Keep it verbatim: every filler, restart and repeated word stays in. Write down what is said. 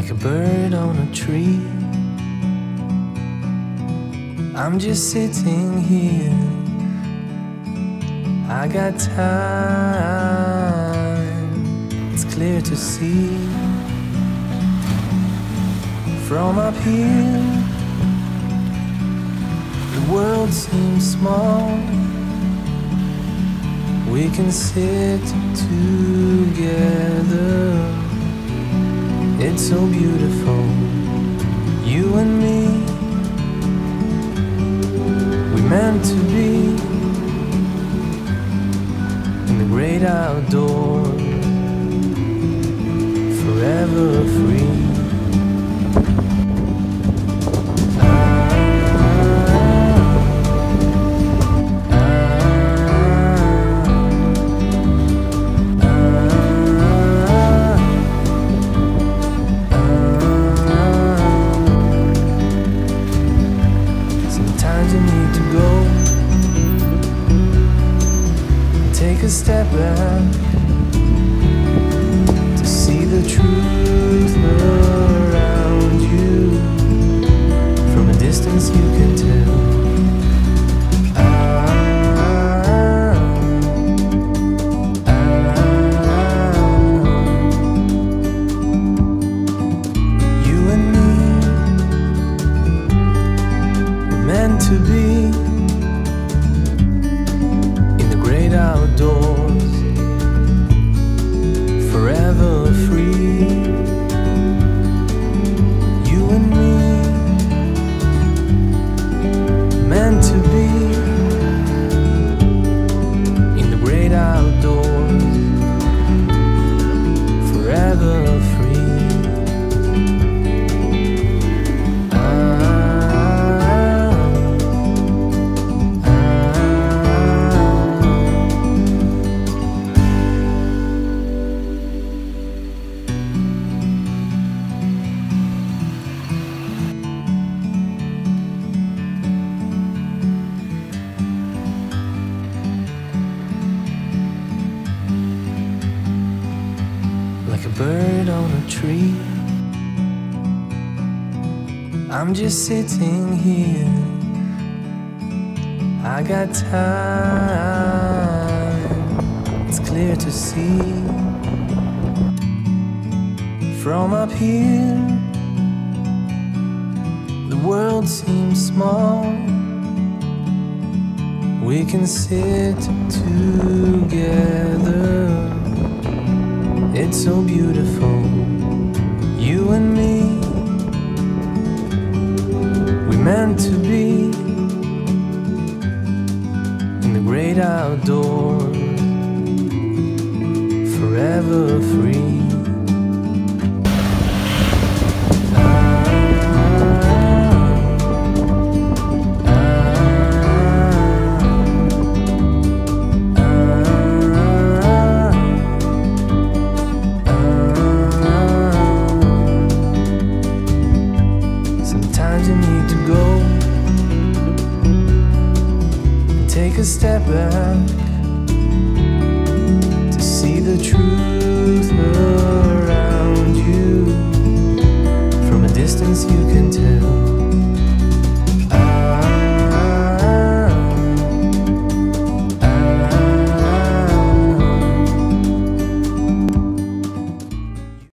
like a bird on a tree. I'm just sitting here, I got time. It's clear to see from up here, the world seems small. We can sit together, it's so beautiful, you and me. We meant to be in the great outdoors, forever free. Sometimes you need to go and take a step back to see the truth around you. From a distance you can tell. Ah, ah, you and me, we're meant to be in the great outdoors, forever free. You and me, meant to be in the great outdoors, forever free. Like a bird on a tree, I'm just sitting here, I got time. It's clear to see from up here, the world seems small. We can sit together, it's so beautiful, you and me. We meant to be in the great outdoors, forever free.